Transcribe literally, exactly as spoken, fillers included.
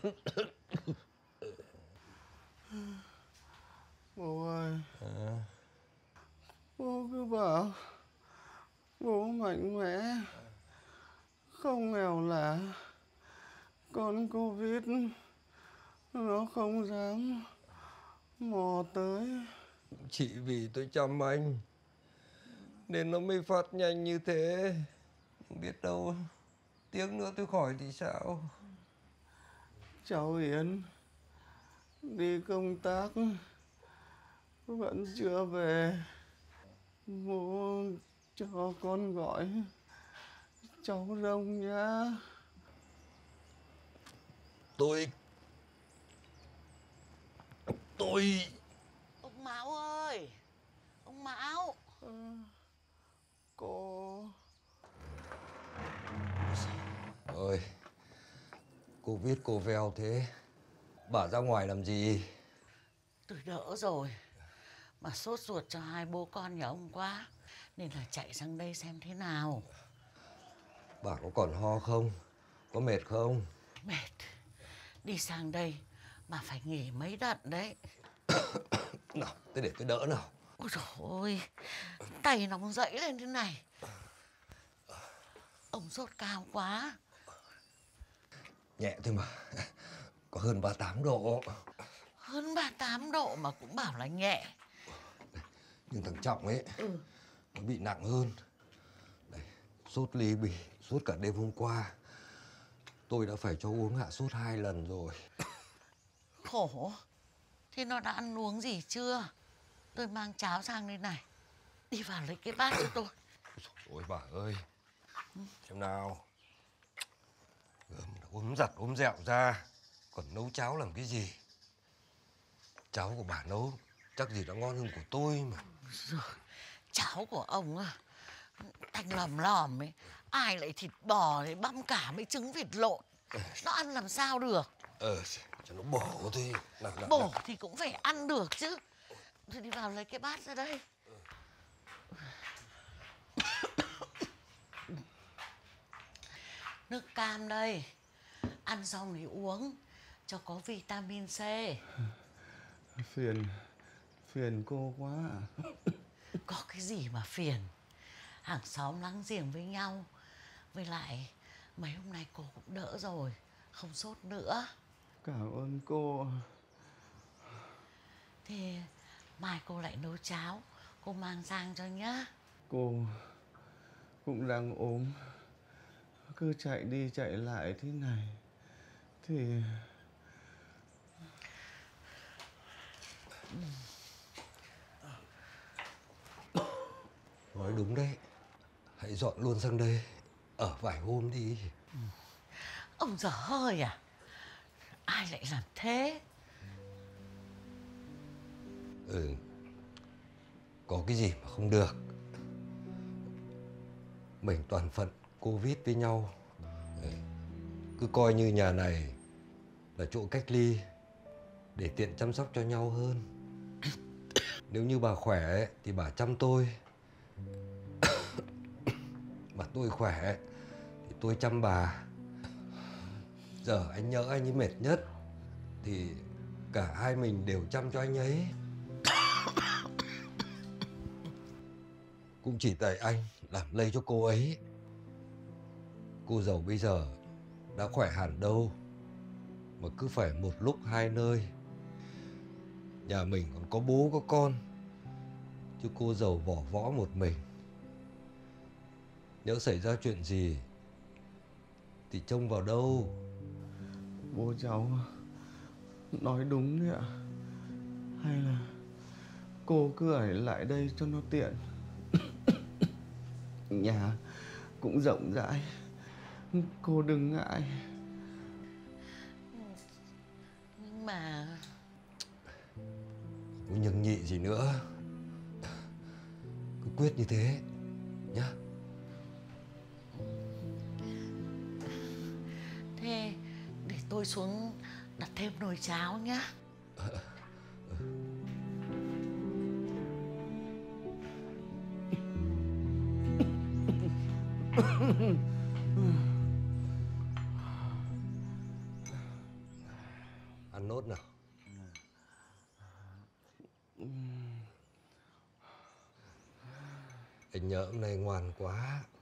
Bố ơi, À. bố cứ bảo bố mạnh mẽ, không nghèo lả, con Covid nó không dám mò tới. Chỉ vì tôi chăm anh nên nó mới phát nhanh như thế. Biết đâu tiếng nữa tôi khỏi thì sao. Cháu Yến đi công tác vẫn chưa về. Bố cho con gọi cháu Rông nhá. Tôi Tôi Ông Mão ơi, ông Mão. À, cô ơi, cô viết cô veo thế. Bà ra ngoài làm gì? Tôi đỡ rồi, mà sốt ruột cho hai bố con nhà ông quá, nên là chạy sang đây xem thế nào. Bà có còn ho không? Có mệt không? Mệt, đi sang đây mà phải nghỉ mấy đợt đấy. Nào, thế để tôi đỡ nào. Ôi dồi ôi, tay nóng rẫy lên thế này. Ông sốt cao quá. Nhẹ thôi mà. Có hơn ba mươi tám độ. Hơn ba mươi tám độ mà cũng bảo là nhẹ. Nhưng thằng Trọng ấy, Ừ. nó bị nặng hơn. Đây, sốt ly bì, sốt cả đêm hôm qua. Tôi đã phải cho uống hạ sốt hai lần rồi. Khổ. Thế nó đã ăn uống gì chưa? Tôi mang cháo sang đây này. Đi vào lấy cái bát cho tôi. Ôi bà ơi, xem nào. Gớm ốm giặt ốm dẹo ra, còn nấu cháo làm cái gì? Cháo của bà nấu chắc gì đã ngon hơn của tôi mà. Rồi, cháo của ông à, tanh lòm lòm ấy. Ai lại thịt bò đấy băm cả mấy trứng vịt lộn. Nó ăn làm sao được. Ờ, cho nó bổ thôi. Nào, nào, Bổ nào. thì cũng phải ăn được chứ. Thôi đi vào lấy cái bát ra đây. Nước cam đây. Ăn xong thì uống cho có vitamin C. phiền phiền cô quá à. Có cái gì mà phiền. Hàng xóm láng giềng với nhau. Với lại mấy hôm nay cô cũng đỡ rồi, không sốt nữa. Cảm ơn cô. Thế mai cô lại nấu cháo, cô mang sang cho nhá. Cô cũng đang ốm, cứ chạy đi chạy lại thế này thì Nói đúng đấy. Hãy dọn luôn sang đây, ở vài hôm đi. Ông dở hơi à? Ai lại làm thế? Ừ, có cái gì mà không được. Mình toàn phận Covid với nhau. Ừ, cứ coi như nhà này là chỗ cách ly để tiện chăm sóc cho nhau hơn. Nếu như bà khỏe ấy, thì bà chăm tôi. Mà tôi khỏe thì tôi chăm bà. Giờ anh nhỡ anh ấy mệt nhất thì cả hai mình đều chăm cho anh ấy. Cũng chỉ tại anh làm lây cho cô ấy. Cô dâu bây giờ đã khỏe hẳn đâu mà cứ phải một lúc hai nơi. Nhà mình còn có bố có con, chứ cô dâu vỏ võ một mình. Nhỡ xảy ra chuyện gì thì trông vào đâu. bố cháu nói đúng đấy ạ. Hay là cô cứ ở lại đây cho nó tiện. Nhà cũng rộng rãi, cô đừng ngại. Nhưng mà Có nhường nhị gì nữa, cứ quyết như thế nhá. thế để tôi xuống đặt thêm nồi cháo nhá. Ăn nốt nào. Anh nhỡ hôm nay ngoan quá.